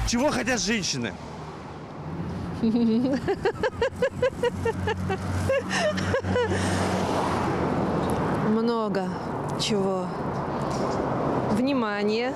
Чего хотят женщины? Много чего. Внимание.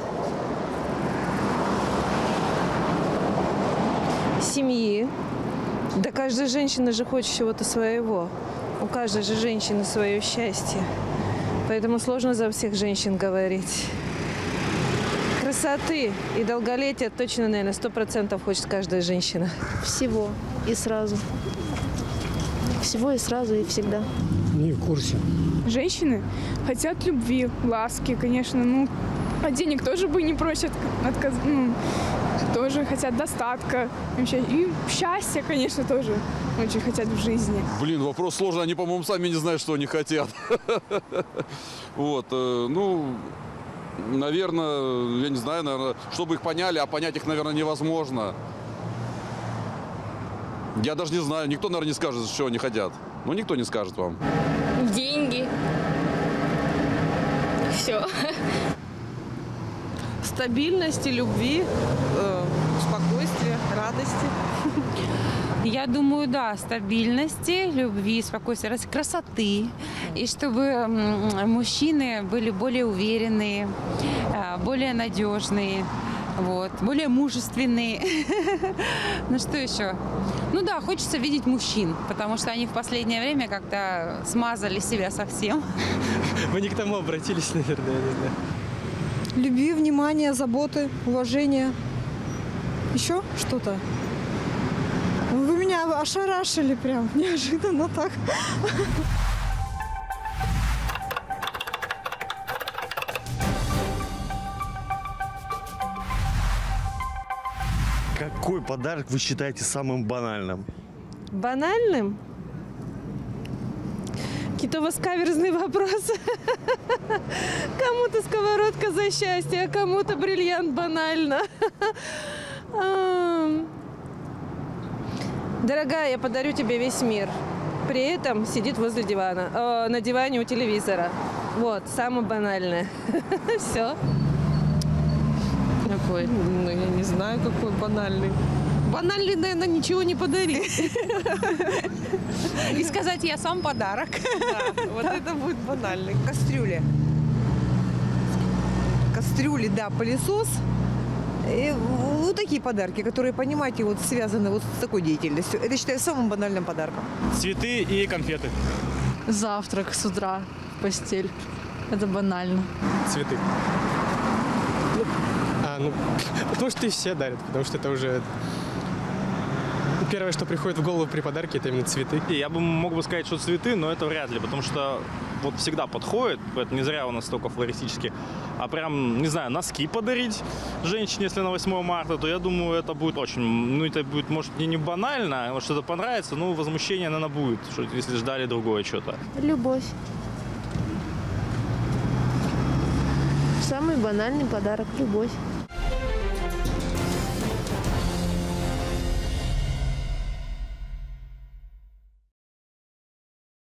Семьи. Да каждая женщина же хочет чего-то своего. У каждой же женщины свое счастье. Поэтому сложно за всех женщин говорить. Красоты и долголетия точно, наверное, 100% хочет каждая женщина. Всего и сразу. Всего и сразу, и всегда. Не в курсе. Женщины хотят любви, ласки, конечно. Ну, а денег тоже бы не просят. Тоже хотят достатка. Вообще. И счастья, конечно, тоже очень хотят в жизни. Блин, вопрос сложный. Они, по-моему, сами не знают, что они хотят. Вот, ну, наверное, я не знаю, наверное, чтобы их поняли, а понять их, наверное, невозможно. Я даже не знаю, никто, наверное, не скажет, что они хотят. Ну, никто не скажет вам. Деньги. Все. Стабильности, любви, спокойствия, радости. Я думаю, да, стабильности, любви, спокойствия, красоты. И чтобы мужчины были более уверенные, более надежные, вот, более мужественные. Ну что еще? Ну да, хочется видеть мужчин, потому что они в последнее время как-то смазали себя совсем. Вы не к тому обратились, наверное, я не знаю. Любви, внимания, заботы, уважения. Еще что-то? Вы меня ошарашили прям неожиданно так. Какой подарок вы считаете самым банальным? Банальным? Какие-то у вас каверзные вопросы. Кому-то сковородка за счастье, а кому-то бриллиант банально. Дорогая, я подарю тебе весь мир. При этом сидит возле дивана, на диване у телевизора. Вот, самое банальное. Все. Какой? Ну, я не знаю, какой банальный. Банальный, наверное, ничего не подарить. И сказать, я сам подарок. Да, вот это будет банальный. Кастрюля. Кастрюли, да, пылесос. И вот такие подарки, которые, понимаете, вот связаны вот с такой деятельностью. Это считаю самым банальным подарком. Цветы и конфеты. Завтрак с утра в постель. Это банально. Цветы. Потому что и все дарят, потому что это уже... Первое, что приходит в голову при подарке, это именно цветы. Я бы мог бы сказать, что цветы, но это вряд ли, потому что вот всегда подходит, это не зря у нас столько флористически, а прям, не знаю, носки подарить женщине, если на 8 марта, то я думаю, это будет очень, ну это будет, может, не банально, может, что-то понравится, но возмущение, наверное, будет, что, если ждали другое что-то. Любовь. Самый банальный подарок – любовь.